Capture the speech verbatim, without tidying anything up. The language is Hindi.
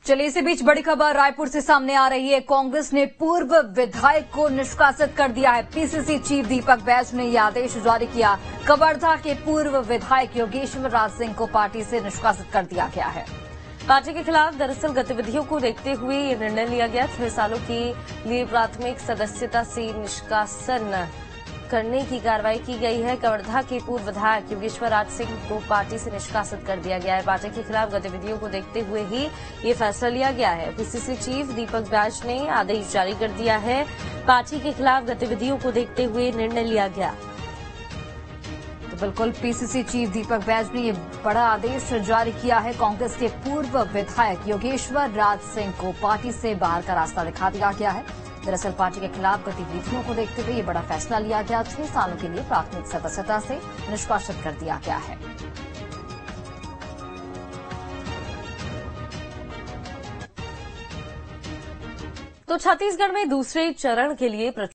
चलिए इसी बीच बड़ी खबर रायपुर से सामने आ रही है। कांग्रेस ने पूर्व विधायक को निष्कासित कर दिया है। पीसीसी चीफ दीपक बैज ने यह आदेश जारी किया। कवर्धा के पूर्व विधायक योगेश्वर राज सिंह को पार्टी से निष्कासित कर दिया गया है। पार्टी के खिलाफ दरअसल गतिविधियों को देखते हुए ये निर्णय लिया गया। छह सालों के लिए प्राथमिक सदस्यता से निष्कासन करने की कार्रवाई की गई है। कवर्धा के पूर्व विधायक योगेश्वर राज सिंह को पार्टी से निष्कासित कर दिया गया है। पार्टी के खिलाफ गतिविधियों को देखते हुए ही ये फैसला लिया गया है। पीसीसी चीफ दीपक बैज ने आदेश जारी कर दिया है। पार्टी के खिलाफ गतिविधियों को देखते हुए निर्णय लिया गया। तो बिल्कुल पीसीसी चीफ दीपक बैज ने ये बड़ा आदेश जारी किया है। कांग्रेस के पूर्व विधायक योगेश्वर राज सिंह को पार्टी से बाहर का रास्ता दिखा दिया गया है। दरअसल पार्टी के खिलाफ गतिविधियों को देखते हुए ये बड़ा फैसला लिया गया। छह सालों के लिए प्राथमिक सदस्यता से निष्कासित कर दिया गया है। तो छत्तीसगढ़ में दूसरे चरण के लिए